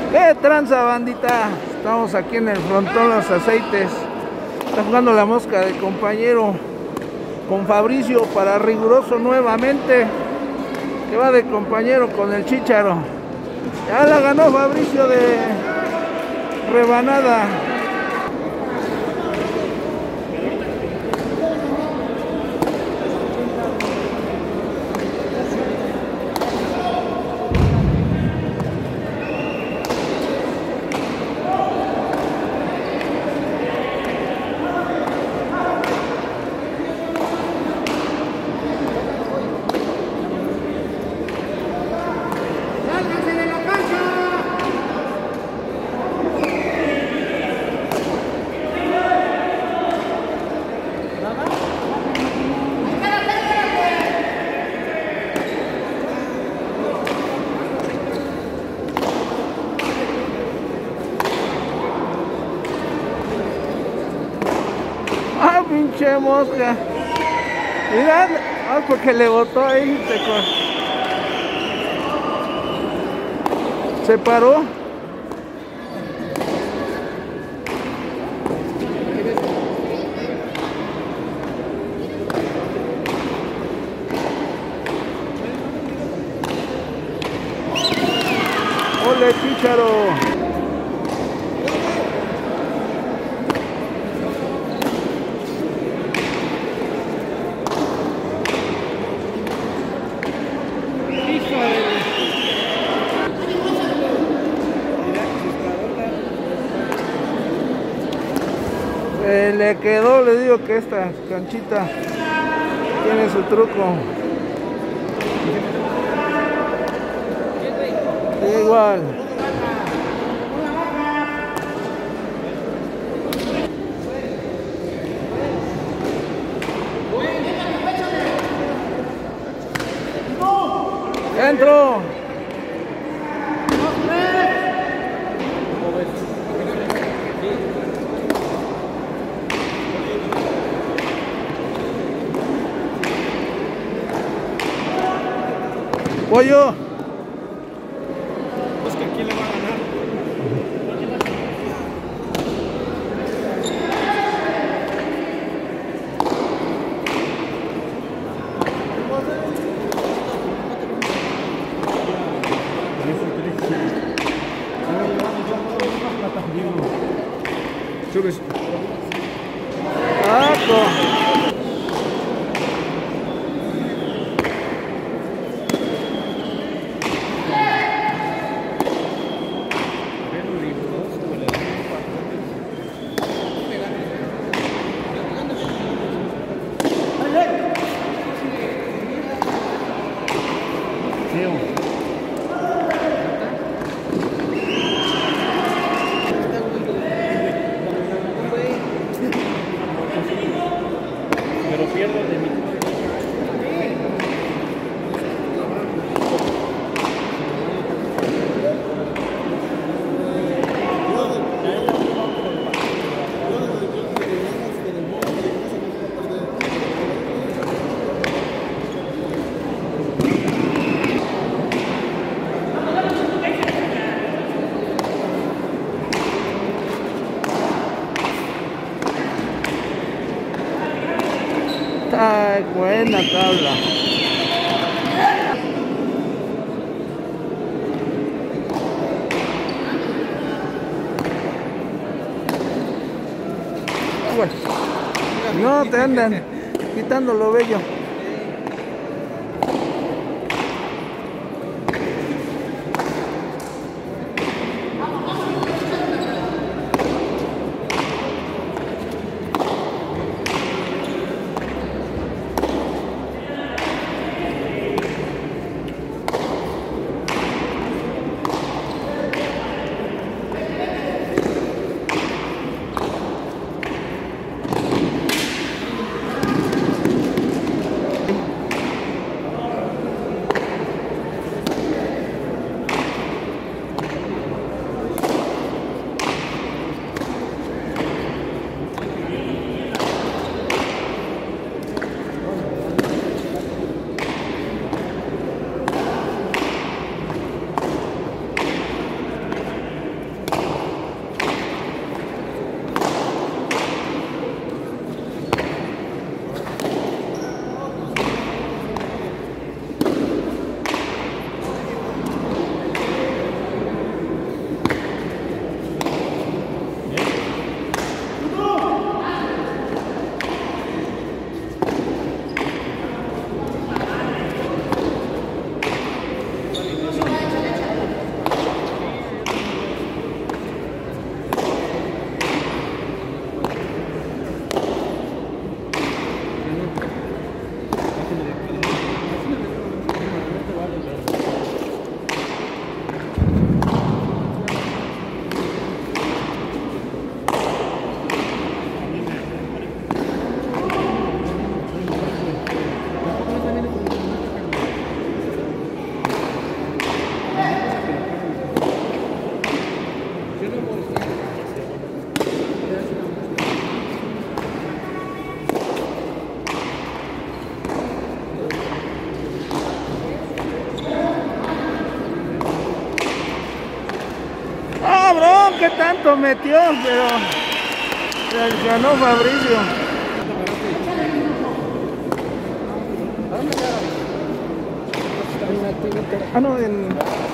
¿Qué tranza, bandita? Estamos aquí en el frontón Los Aceites. Está jugando la mosca de compañero con Fabricio para Riguroso nuevamente, que va de compañero con el Chícharo. Ya la ganó Fabricio de rebanada. Ah, pinche mosca. Mirad, porque le botó ahí. Se paró. ¡Ole, Chícharo! Le quedó, le digo que esta canchita tiene su truco. Igual. ¡Dentro! Pollo. Pues que aquí le va a ganar. Subes. Pero pierdo de mí. Ay, buena tabla. Bueno, no te andan quitando lo bello. cabrón, qué tanto metió, pero ganó Fabricio. Ah, no, en...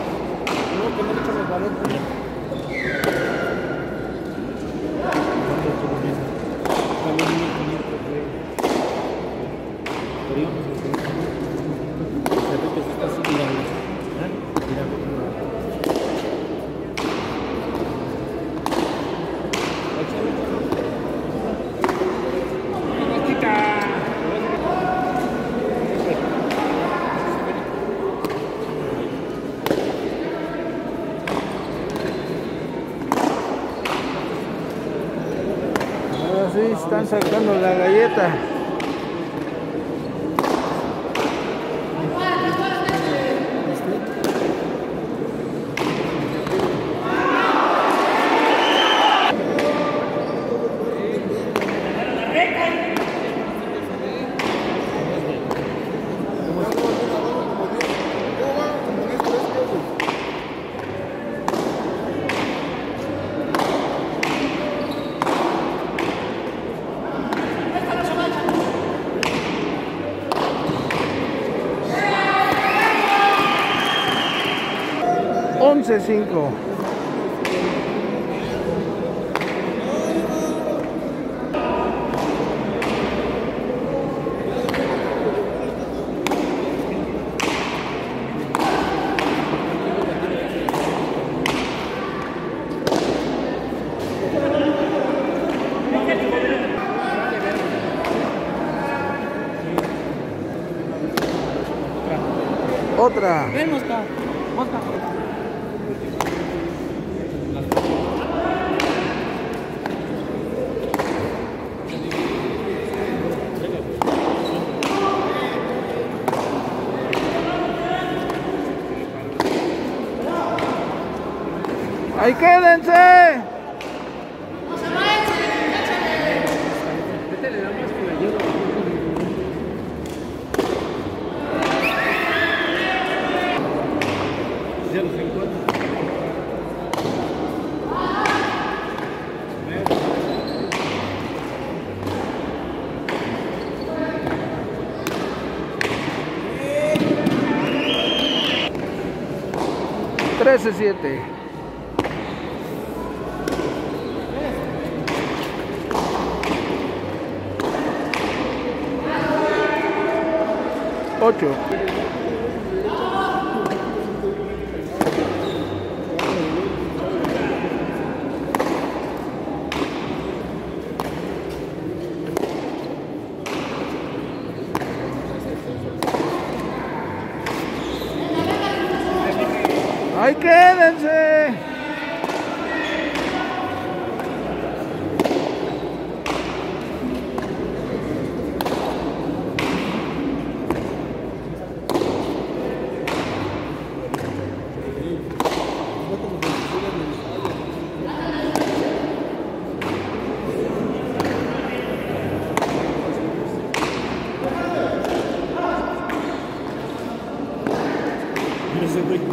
Sí, están sacando la galleta. Once 5. Otra. Ven, mosca. Mosca. ¡Ahí quédense! Ya los encuentro. Trece 7. Ocho. ¡Ahí quédense! Mira ese güey.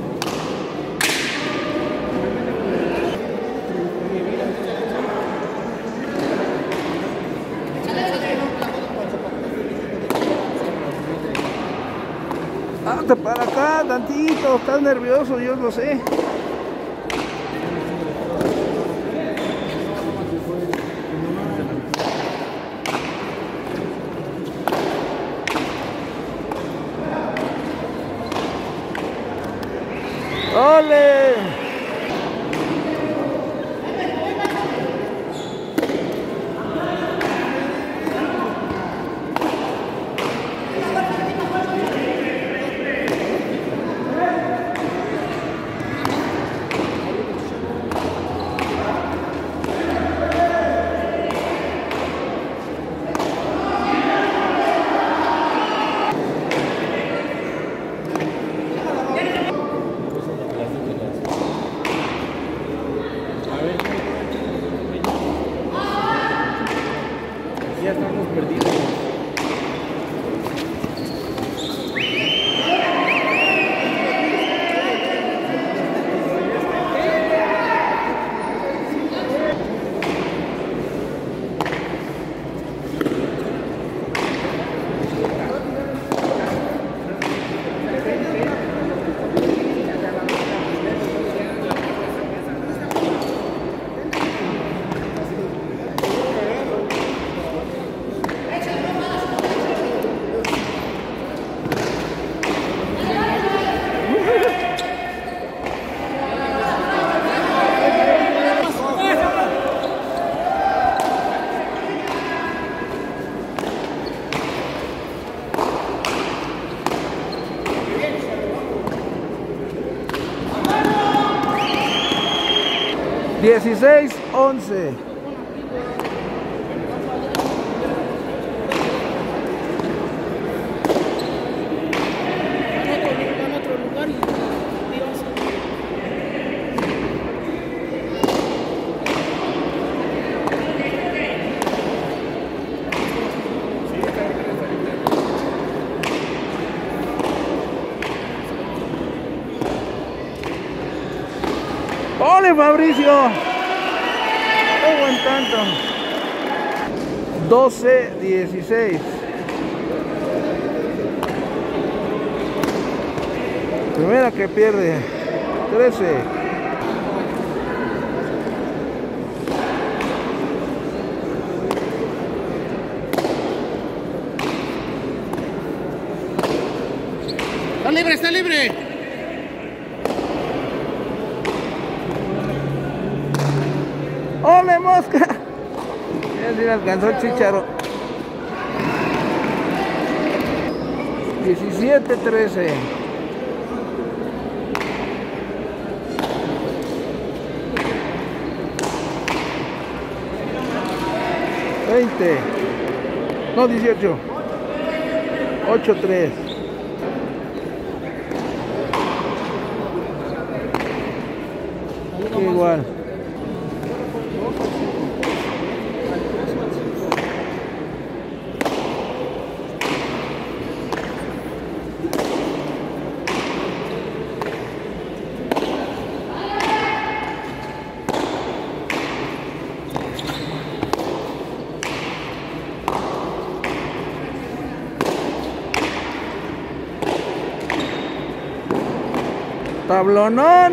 Hazte para acá tantito, estás nervioso, yo lo sé. ¡Ole! Ya estamos perdidos. 16-11. ¡Ole, Fabricio! ¡Qué buen tanto! 12-16. Primera que pierde. 13. ¡Está libre, está libre! ¡Ole, mosca! Ya se alcanzó el Chicharo. 17-13. No, 18. 8-3. Igual. Tablonón.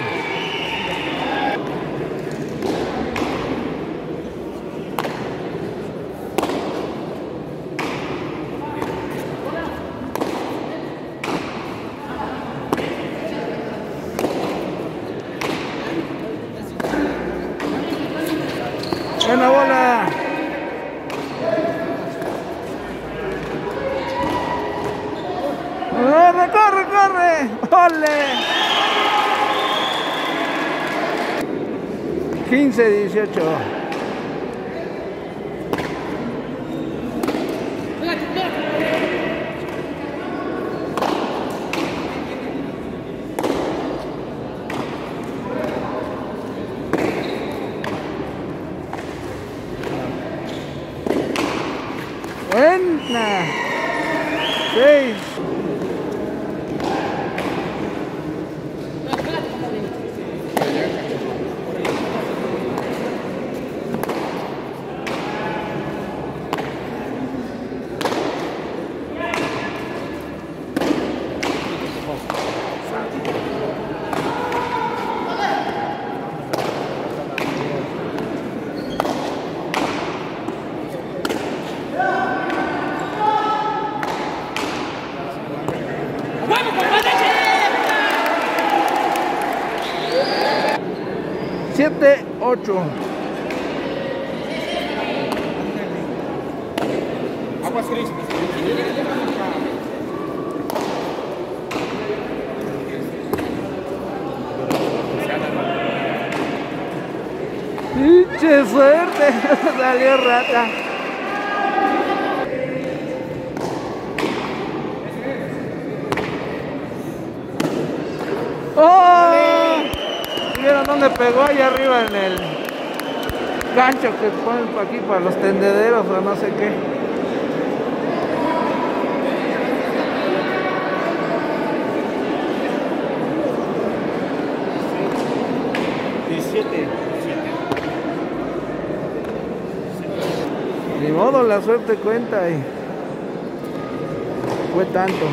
Buena bola. ¡Corre, corre, corre! ¡Ole! 15-18. Buena. 6. Siete, 8. Aguas, Cris. ¡Pinche suerte! Salió rata. ¡Oh! ¿Vieron dónde pegó? Allá arriba en el gancho que ponen para aquí para los tendederos o no sé qué. Ni modo, la suerte cuenta y fue tanto.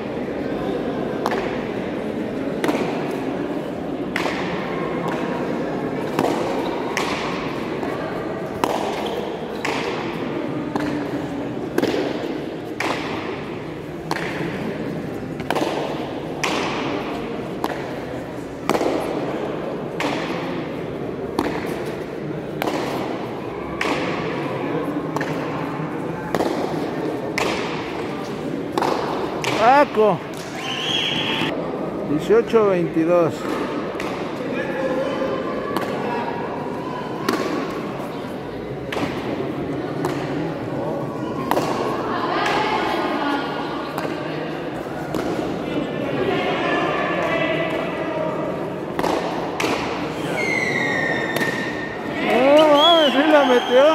Paco. 18-22. partido.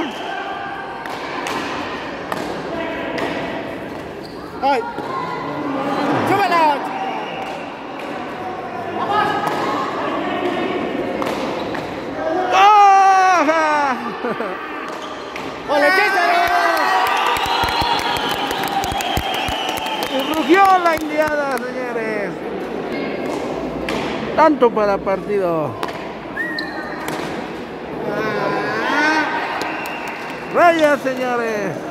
¡Ay! ¡Súbela! ¡Ah! ¡Ole, César! Y rugió la indiada, señores. Tanto para partido. Rayas, señores.